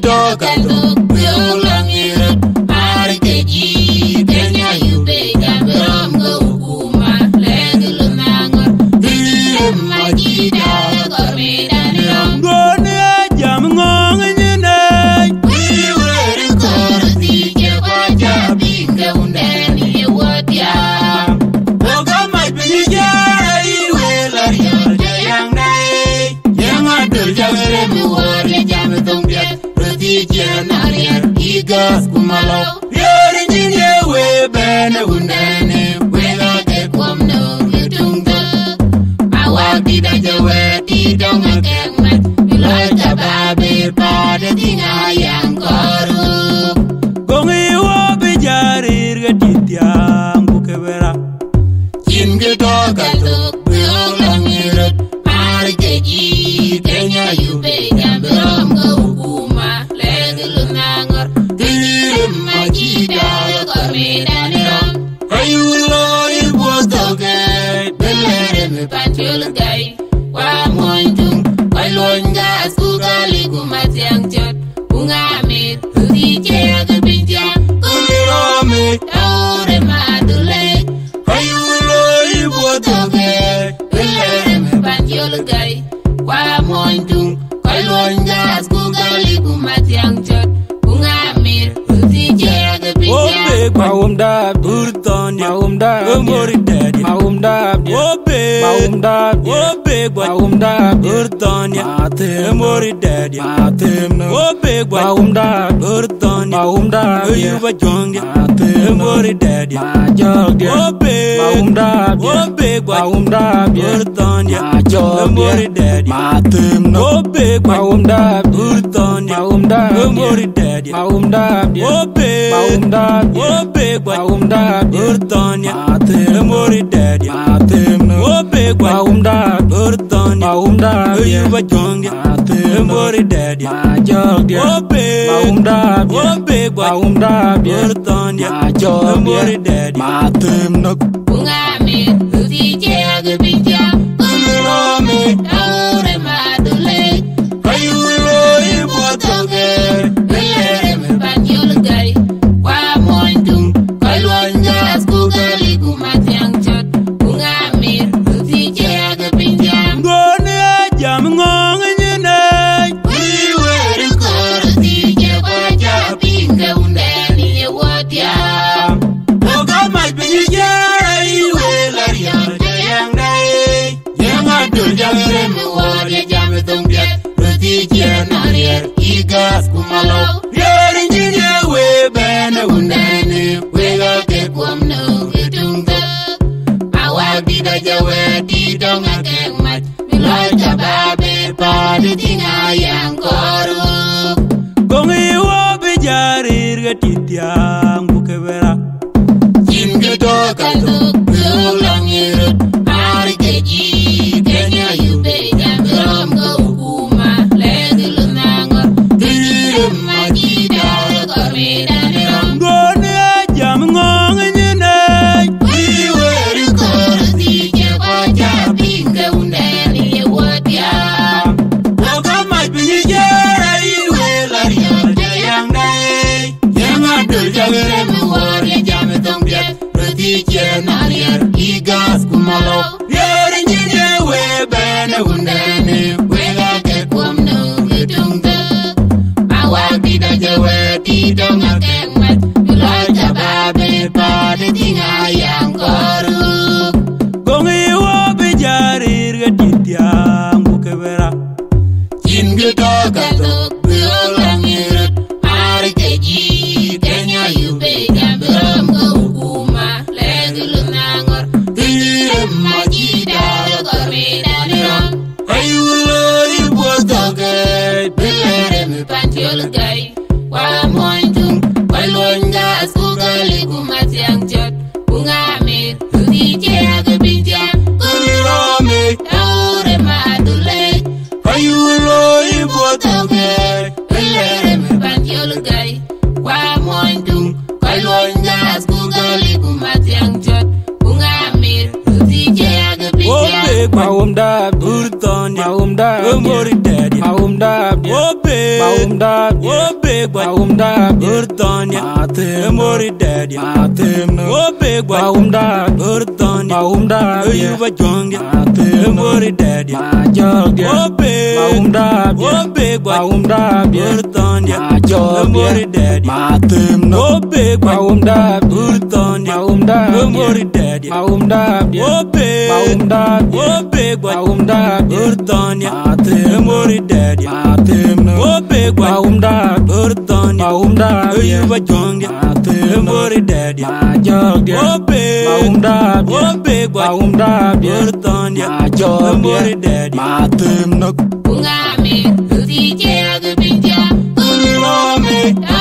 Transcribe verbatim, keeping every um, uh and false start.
toka to Yolangira Arkeji Kenya Yube Jabram go Kuma Leglu Nangor Dire Majida Gormida Nyam Gone jam ngong nyine We were Korsi Jebaja Binga Undani Watia Boga Mai Binja Iwela Yolja Yang Nai Yang Adul Jagre Muwari Jam Tongbiat Roti Janarier Igas Kumalo Yori Nyine We Bene Undani Wela Ke Kwamno Yutunga Awaki da Jawe Tidonga Kekmat Iloja Babi Pada Tinga Yang Koru Gongi wobi jarir getityang bukebera Jinge Toka to Yolangira Arkeji Kenya Yube Jabram go Kuma Leglu Nangor Dire Majida Gormida Nyam Ayulo Ibotoge Belere Me Panchul Gai Wa Mointung Wailonga Askugali Kumatiang Chot Ungamir Ruti Chega Binjang Kulirome Taure Madule Ayulo Ibotoge Belere Me Panchul Gai Wa Mointung Wailonga Askugali Kumatiang Chot Ungamir Ruti Chega Binjang Obe Maum dab Burton Maum dab Umori daddy Maum dab Obe Maum dab Obe Maum dab Burton Matem Umori daddy Matem Obe Maum dab Burton Maum dab Yuba Jong Matem Umori daddy Majog Obe Maum dab Obe Maum dab Burton Majog Umori daddy Matem Obe Maum dab Burton Maum dab Umori daddy Maum dab Obe Maum dab Obe Maum dab Burton Matem Umori daddy Matem Obe Maum dab Burton Maum dab Yuba Jong Matem Umori daddy Majog Obe Maum dab Obe Maum dab Burton Majog Umori daddy Matem Nok Ungamir Ruti Chega Binjang Kulirome Taure Madule Ayulo Ibotoge Belere Me Panchul Gai Wa Mointung Kailwanja Askugali Kumatiang Chot Ungamir Ruti Chega Binjang Gone jam ngong nyine We were Korsi Jebaja Binga Undani Watia Boga Mai Binja Iwela Yolja Yang Nai Yang Adul Jagre Muwari Jam Tongbiat Ruti Janarier Igas Kumalo Yori Nyine We Bene Undani Wela Ke Kwamno Yutunga Awaki da Jawe Tidonga Kekmat Miloja Babi Pada Tinga Yang Koru Gongi wobi jarir getityang bukebera Jinge Toka to Yolangira Arkeji Kenya Yube Jabram go Kuma Leglu Nangor Dire Majida Gormida Nyam Gone jam ngong nyine We were Korsi Jebaja Binga Undani Watia Boga Mai Binja Iwela Yolja Yang Nai Yang Adul Jagre Muwari Jam Tongbiat Ruti Janarier Igas Kumalo Yori Nyine We Bene Undani Wela Ke Kwamno Yutunga Awaki da Jawe Tidonga Kekmat Miloja Babi Pada Tinga Yang Koru Gongi wobi jarir getityang bukebera Jinge Toka to Yolangira Arkeji Kenya Yube Jabram go Kuma Leglu Nangor Dire Majida Gormida Nyam Ayulo Ibotoge Belere Me Panchul Gai Wa Mointung Wailonga Askugali Kumatiang Chot Ungamir Ruti Chega Binjang Kulirome Taure Madule Ayulo Ibotoge Belere Me Panchul Gai Wa Mointung Wailonga Askugali Kumatiang Chot Ungamir Ruti Chega Binjang Obe Maum dab Burton Maum dab Umori daddy Maum dab Obe Maum da oh big boy um da burton ya mori daddy atem oh big boy um da burton ya um da you ba jonge mori daddy ma jog oh big um da oh big boy um da burton ya jog mori daddy ma atem no big boy um da burton ya um da mori daddy ma um da oh big um da oh big boy um da burton ya atem mori daddy ma atem oh big boy um da burton ya um da you ba jonge mori daddy ma jog oh big um da oh big boy um da burton ya jog mori daddy ma atem no Ungame, uti che agabinja, ulilame.